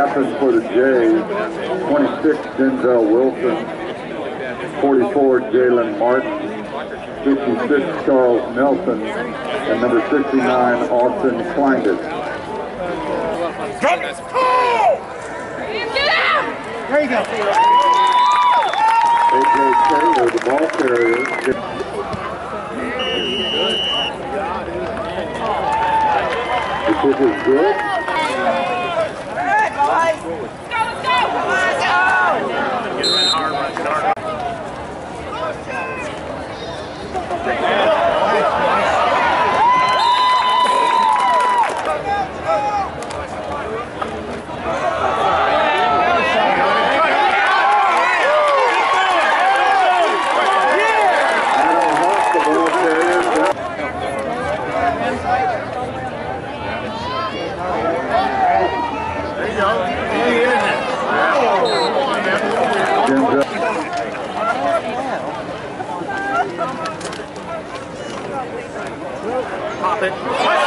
tackles for the Jays, 26, Denzel Wilson, 44, Jalen Martin, 56, Charles Nelson, and number 69, Austin Kleindus. There you go. A.J. Taylor, the ball carrier. The kick is good. Pop it.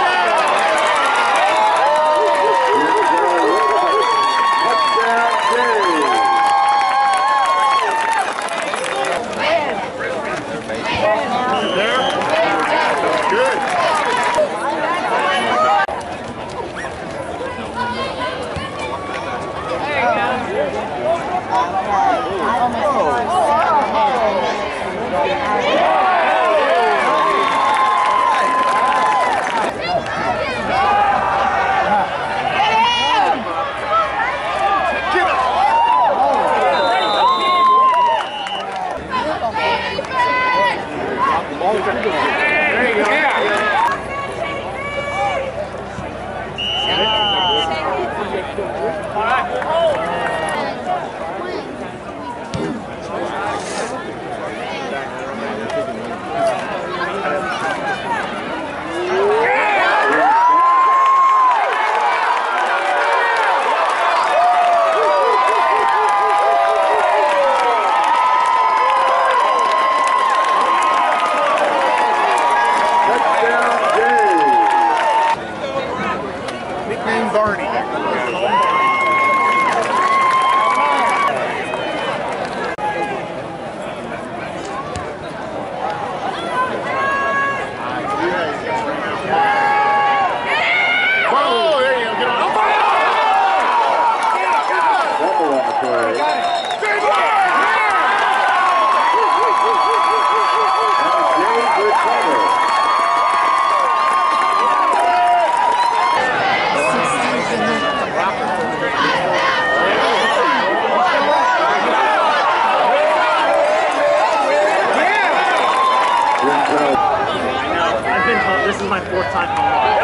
This is my fourth time home.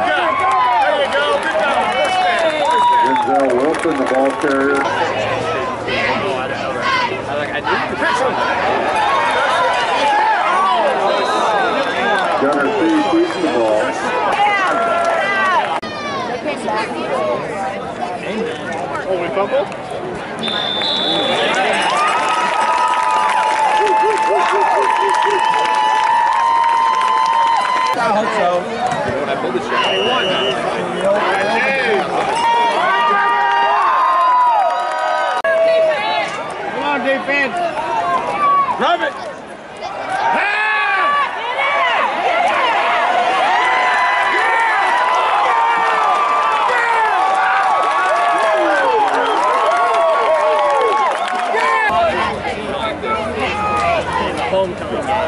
There you go. Good job. Denzel Wilson, the ball carrier. Gunner C keeps the ball. Oh, we fumbled? I hope so. When I pulled the shot, I won. Come on, defense. Drop it. Homecoming game.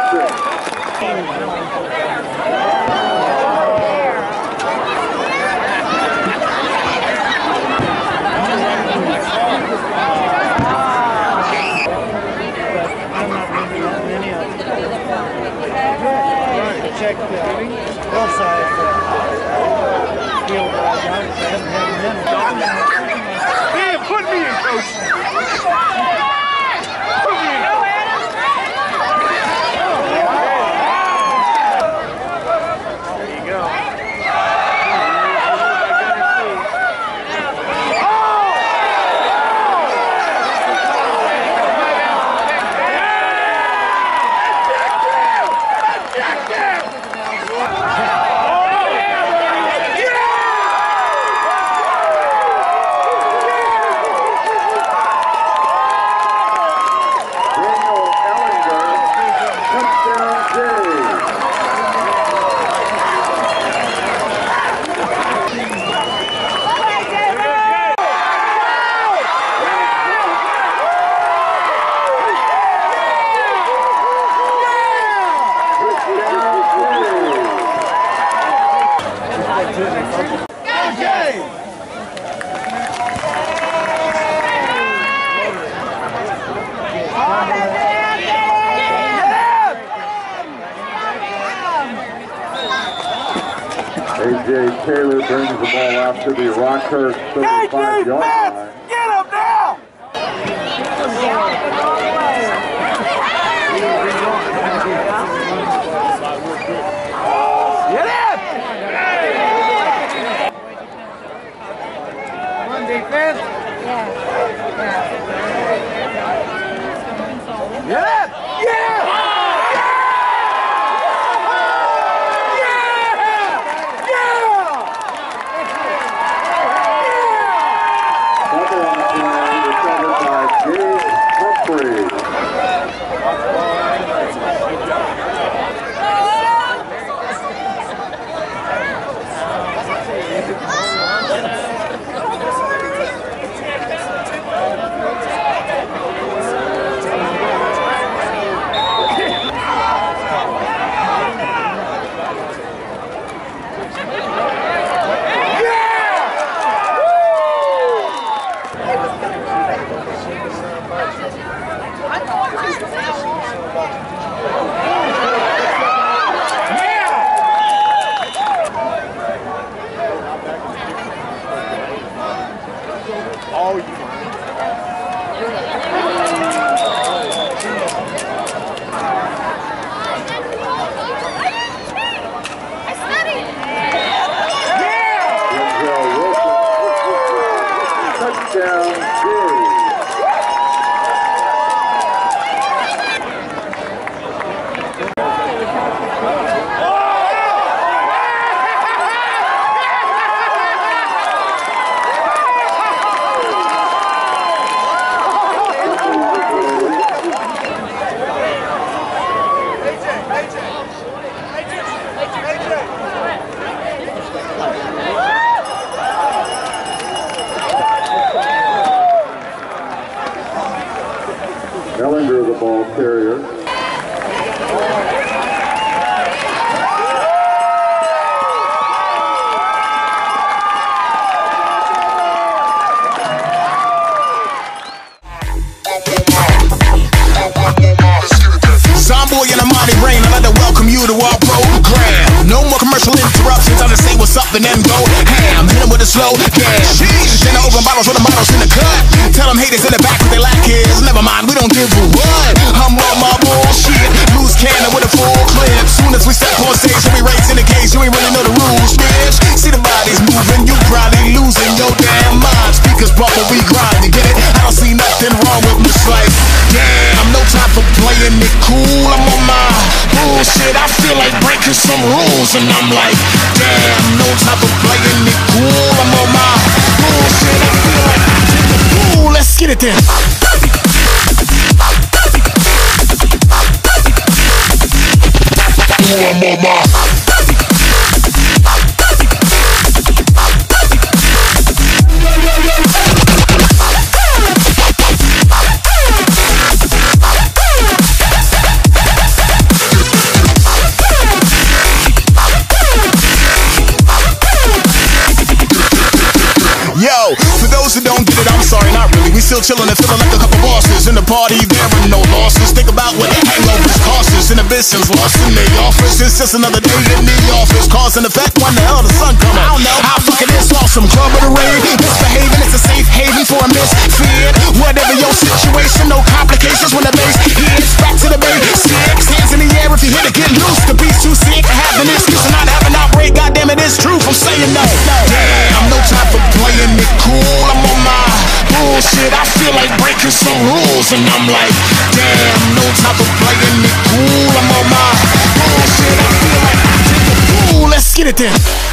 Check the hillside field. Damn, put me in, coach. Put me in. There you go. A.J. Taylor brings the ball out to the Rockhurst 35-yard line. Get him now! Get it! Come on, defense. Get it! Yeah! Ellinger, the ball carrier. Zomboy and Amani Rain, I'd like to welcome you to our program. No more commercial interruptions, I'll just say what's up and then go ham. Hit them with a slow gas. Then I open bottles with the models in the cut. Tell them haters in the back what they lack is. Never mind, we don't give a what. I'm on my bullshit. Loose cannon with a full clip. Soon as we step on stage, we race in the cage. You ain't really know the rules, bitch. See the bodies moving, you probably losing your damn mind. Speakers bump when we grind, you get it? I don't see nothing wrong with this life. Damn, no time for playing it cool. I'm on my bullshit. I feel like breaking some rules, and I'm like, damn, no time for playing it cool. I'm on my bullshit. I feel like I did the fool. Let's get it then. I'm on my. still chillin' and feeling like a couple bosses. In the party, there are no losses. Think about what hangovers cost us. Inhibitions lost in the office. It's just another day in the office. Cause and effect, when the hell the sun come out? I don't know. How fucking it's awesome. Club of the rain. Misbehaving, it's a safe haven for a misfit. Whatever your situation, no complications when the bass hits. Back to the basics. Hands in the air if you hit it, get loose. The beat's too sick. I have an excuse and not have an outbreak. Goddamn it, it's truth. I'm saying no. Damn, no time for playing it cool. I'm on my bullshit. I feel like breaking some rules, and I'm like, damn, no time for playing it cool. I'm on my bullshit. I feel like taking a pool. Let's get it then.